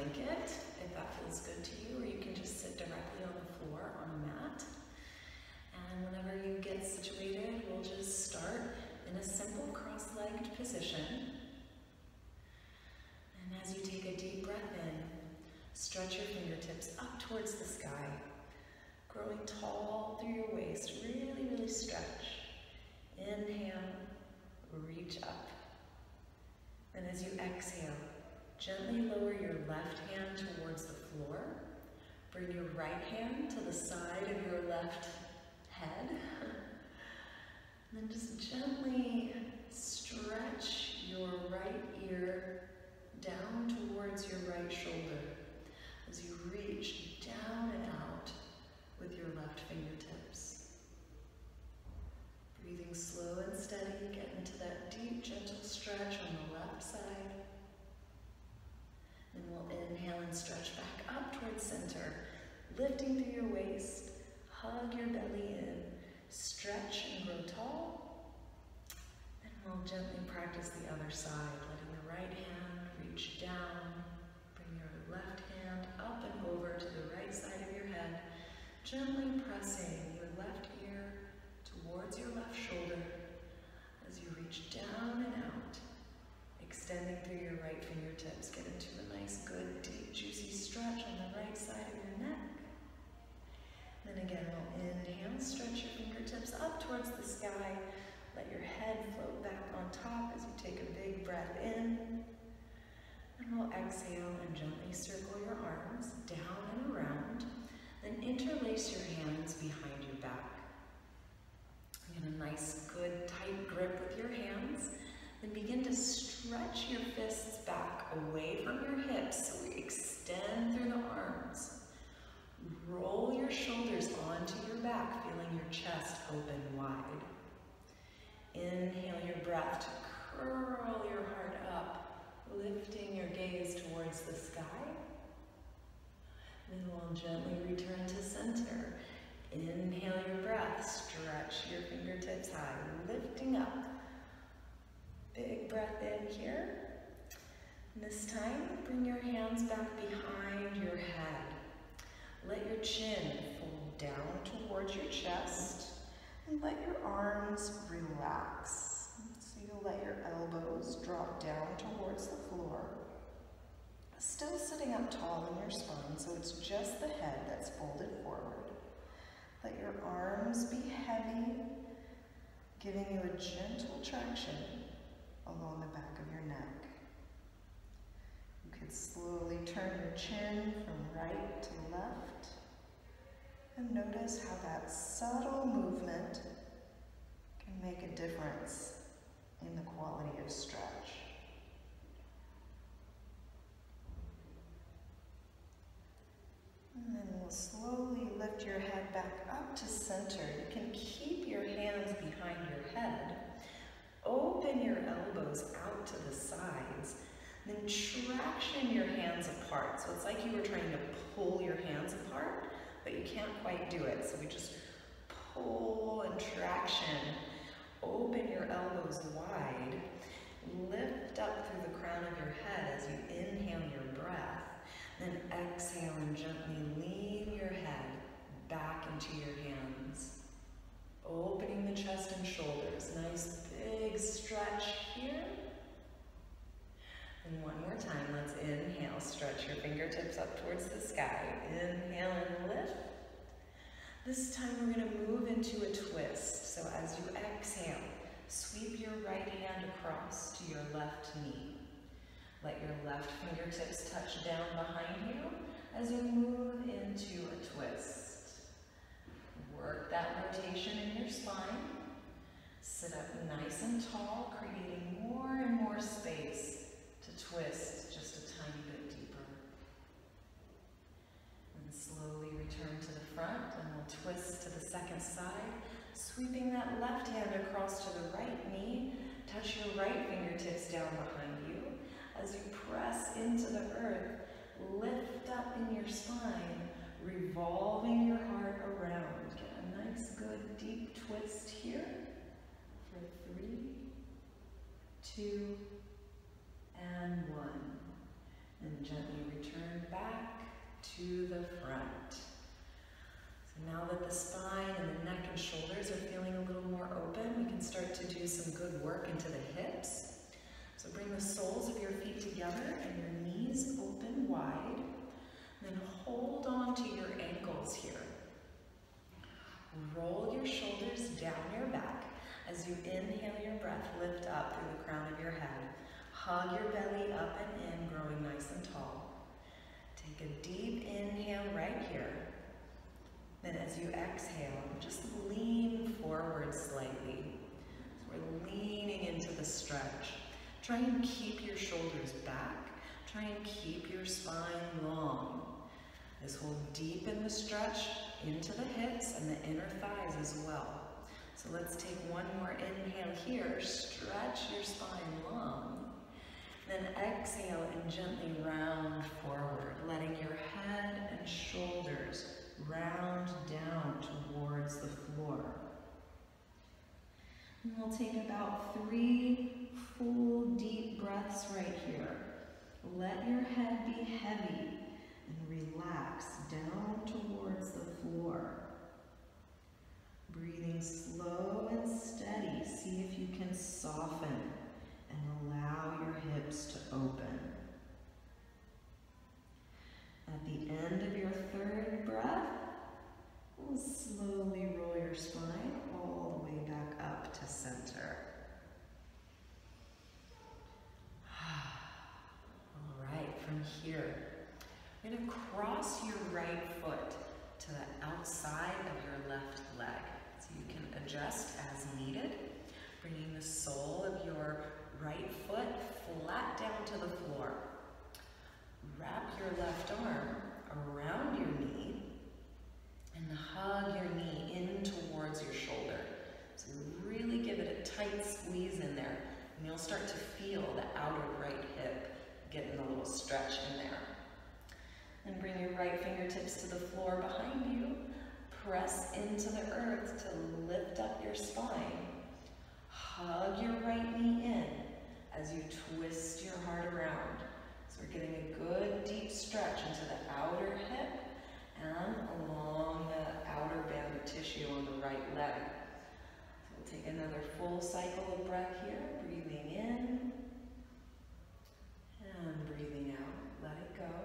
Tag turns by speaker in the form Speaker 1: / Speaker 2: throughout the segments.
Speaker 1: blanket if that feels good to you, or you can just sit directly on the floor on a mat. And whenever you get situated, we'll just start in a simple cross-legged position. And as you take a deep breath in, stretch your fingertips up towards the sky, growing tall through your waist. Really, really stretch. Inhale, reach up. And as you exhale, gently lower your left hand towards the floor. Bring your right hand to the side of your left head. And then just gently stretch your right ear down towards your right shoulder as you reach down and out with your left fingertips. Breathing slow and steady, get into that deep, gentle stretch on the left side. And we'll inhale and stretch back up towards center, lifting through your waist, hug your belly in, stretch and grow tall. And we'll gently practice the other side, letting the right hand reach down, bring your left hand up and over to the right side of your head, gently pressing your left ear towards your left shoulder as you reach down and out, extending through your right fingertips. Get into a nice, good, deep, juicy stretch on the right side of your neck. Then again, we'll inhale, stretch your fingertips up towards the sky. Let your head float back on top as you take a big breath in. And we'll exhale and gently circle your arms down and around. Then interlace your hands behind your back. Get a nice, good, tight grip with your hands. Then begin to stretch your fists back away from your hips so we extend through the arms. Roll your shoulders onto your back, feeling your chest open wide. Inhale your breath to curl your heart up, lifting your gaze towards the sky. Then we'll gently return to center. Inhale your breath, stretch your fingertips high, lifting up. Big breath in here. And this time, bring your hands back behind your head. Let your chin fold down towards your chest and let your arms relax. So you'll let your elbows drop down towards the floor. Still sitting up tall in your spine, so it's just the head that's folded forward. Let your arms be heavy, giving you a gentle traction along the back of your neck. You could slowly turn your chin from right to left and notice how that subtle movement can make a difference in the quality of stretch. And then we'll slowly lift your head back up to center. You can keep your hands behind your head. Open your elbows out to the sides. Then traction your hands apart. So it's like you were trying to pull your hands apart, but you can't quite do it. So we just pull and traction. Open your elbows wide. Lift up through the crown of your head as you inhale your breath. Then exhale and gently lean your head back into your hands. Opening the chest and shoulders. Nice big stretch here. And one more time, let's inhale. Stretch your fingertips up towards the sky. Inhale and lift. This time we're going to move into a twist. So as you exhale, sweep your right hand across to your left knee. Let your left fingertips touch down behind you as you move into a twist. Work that rotation in your spine. Sit up nice and tall, creating more and more space to twist just a tiny bit deeper. And slowly return to the front, and we'll twist to the second side, sweeping that left hand across to the right knee. Touch your right fingertips down behind you. As you press into the earth, lift up in your spine, revolving your heart around. Get a nice, good, deep twist here for 3, 2, and 1. And gently return and shoulders are feeling a little more open, we can start to do some good work into the hips. So bring the soles of your feet together and your knees open wide. Then hold on to your ankles here. Roll your shoulders down your back. As you inhale your breath, lift up through the crown of your head. Hug your belly up and in, growing nice and tall. Take a deep inhale right here. Then as you exhale, just lean forward slightly. So we're leaning into the stretch. Try and keep your shoulders back. Try and keep your spine long. This will deepen the stretch into the hips and the inner thighs as well. So let's take one more inhale here. Stretch your spine long. Then exhale and gently round forward, letting your head and shoulders round down towards the floor. And we'll take about 3 full deep breaths right here. Let your head be heavy and relax down towards the floor. Breathing slow and steady. See if you can soften and allow your hips to open. At the end of your 3rd breath, we'll slowly roll your spine all the way back up to center. All right, from here, you're going to cross your right foot to the outside of your left leg. So you can adjust as needed, bringing the sole of your right foot flat down to the floor. Wrap your left arm around your knee and hug your knee in towards your shoulder. So really give it a tight squeeze in there, and you'll start to feel the outer right hip getting a little stretch in there. And bring your right fingertips to the floor behind you. Press into the earth to lift up your spine. Hug your right knee in as you twist your heart around. So we're getting a good deep stretch into the outer hip and along the outer band of tissue on the right leg. So we'll take another full cycle of breath here, breathing in and breathing out. Let it go.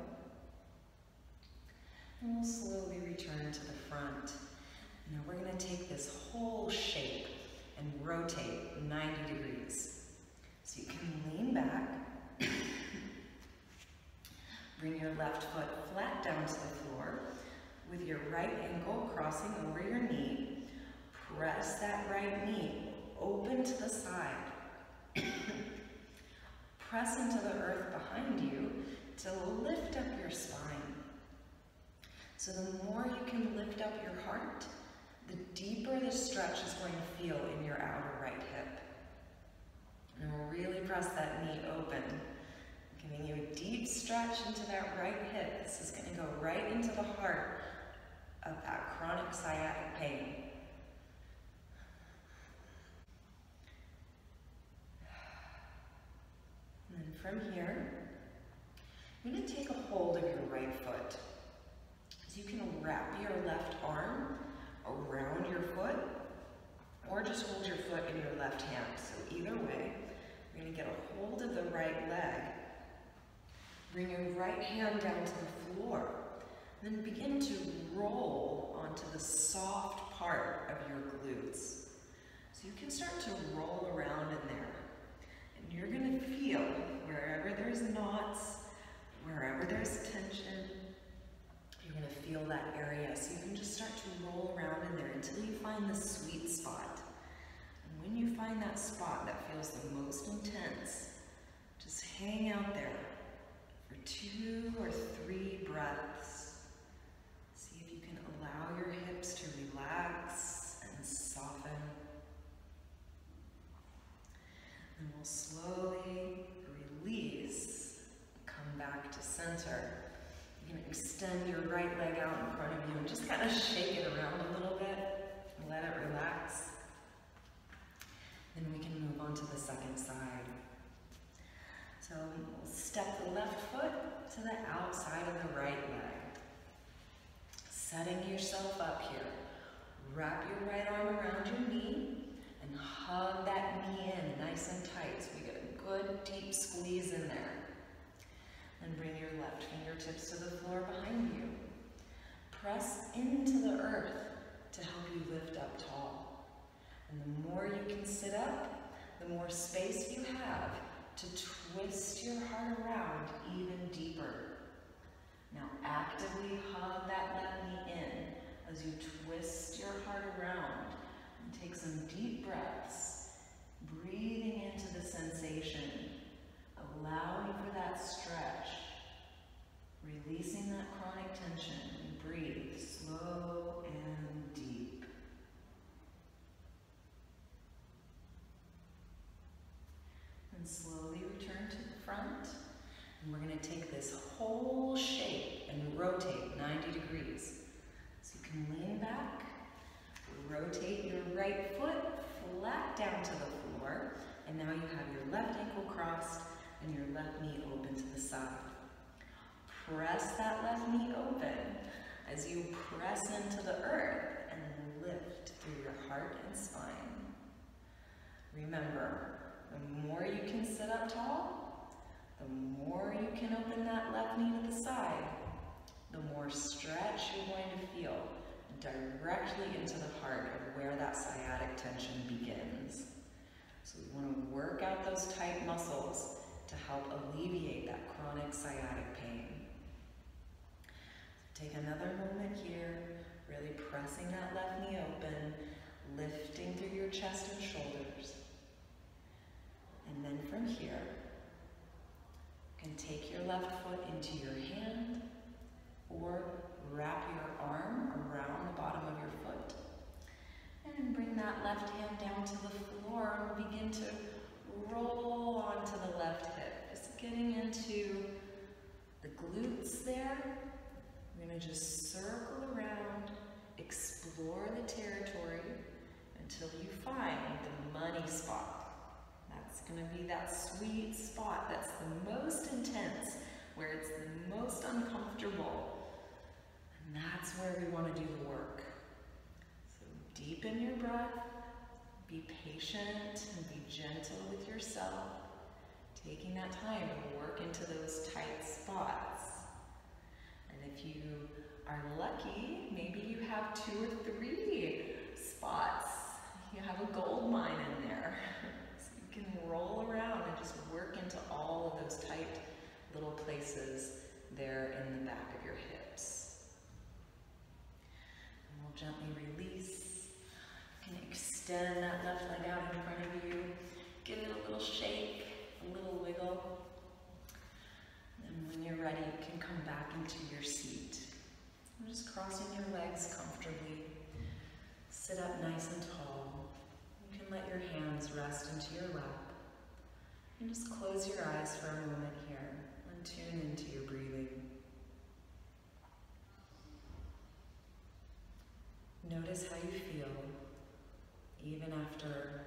Speaker 1: And we'll slowly return to the front. Now we're going to take this whole shape and rotate 90 degrees. So you can lean back. Bring your left foot flat down to the floor with your right ankle crossing over your knee. Press that right knee open to the side. Press into the earth behind you to lift up your spine. So the more you can lift up your heart, the deeper the stretch is going to feel in your outer right hip. And we'll really press that knee open, giving you a deep stretch into that right hip. This is going to go right into the heart of that chronic sciatic pain. And then from here, you're going to take a hold of your right foot. So you can wrap your left arm around your foot, or just hold your foot in your left hand. So either way, you're going to get a hold of the right leg. Bring your right hand down to the floor. Then begin to roll onto the soft part of your glutes. So you can start to roll around in there. And you're going to feel wherever there's knots, wherever there's tension, you're going to feel that area. So you can just start to roll around in there until you find the sweet spot. And when you find that spot that feels the most intense, just hang out there for 2 or 3 breaths. See if you can allow your hips to relax and soften. And we'll slowly release, come back to center. You can extend your right leg out in front of you and just kind of shake it around a little bit and let it relax. Then we can move on to the second side. So we'll step the left foot to the outside of the right leg. Setting yourself up here. Wrap your right arm around your knee and hug that knee in nice and tight so we get a good deep squeeze in there. And bring your left fingertips to the floor behind you. Press into the earth to help you lift up tall. And the more you can sit up, the more space you have to twist your heart around even deeper. Now actively hug that left knee in as you twist your heart around and take some deep breaths, breathing into the sensation, allowing for that stretch, releasing that chronic tension. Breathe slow and deep. And slowly return to the front. And we're going to take this whole shape and rotate 90 degrees. So you can lean back, rotate your right foot flat down to the floor, and now you have your left ankle crossed and your left knee open to the side. Press that left knee open as you press into the earth and lift through your heart and spine. Remember, the more you can sit up tall, the more you can open that left knee to the side, the more stretch you're going to feel directly into the heart of where that sciatic tension begins. So we want to work out those tight muscles to help alleviate that chronic sciatic pain. Take another moment here, really pressing that left knee open, lifting through your chest and shoulders. And then from here, you can take your left foot into your hand or wrap your arm around the bottom of your foot. And bring that left hand down to the floor and we'll begin to roll onto the left hip. Just getting into the glutes there. We're going to just circle around, explore the territory until you find the money spot. That's going to be that sweet spot that's the most intense, where it's the most uncomfortable. And that's where we want to do the work. So deepen your breath, be patient and be gentle with yourself, taking that time to work into those tight spots. And if you are lucky, maybe you have 2 or 3 spots. You have a gold mine in there. So you can roll around and just work into all of those tight little places there in the back of your hips. And we'll gently release. You can extend that left leg out in front of you. Give it a little shake, a little wiggle. And when you're ready, you can come back into your seat. And just crossing your legs comfortably. Sit up nice and tall. You can let your hands rest into your lap. And just close your eyes for a moment here and tune into your breathing. Notice how you feel, even after